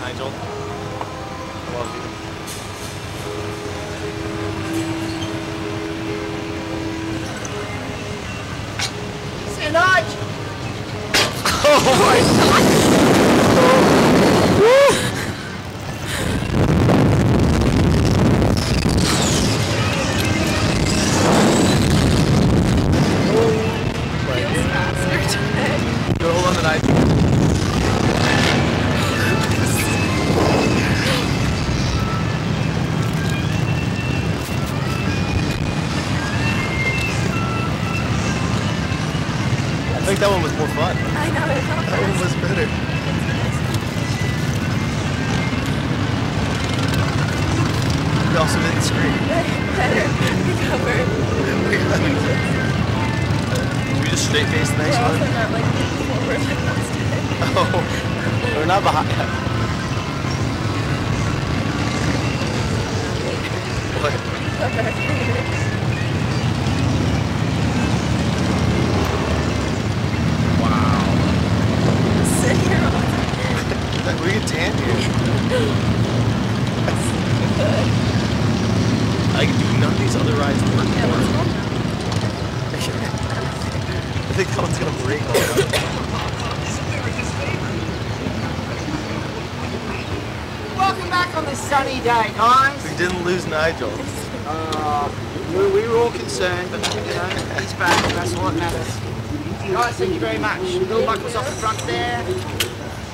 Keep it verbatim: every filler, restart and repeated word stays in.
Nigel. I love you. Say Nigel! Oh my god! Woo! Go hold on to Nigel. I think that one was more fun. I know, it felt That one was better. We also didn't scream. better. Recovered. Should we just straight face the next We're one? also not like leaning forward like last time. Oh, we're not behind. What? Wow. Sit here all the We can tan here. Like, do none of these other rides work Yeah, let's for? go now. I think that one's gonna break all of them. Welcome back on this sunny day, guys. We didn't lose Nigel. Uh, we, we were all concerned, but you know, he's back. That's what matters. Guys, thank you very much. Bill Buckles off the front there.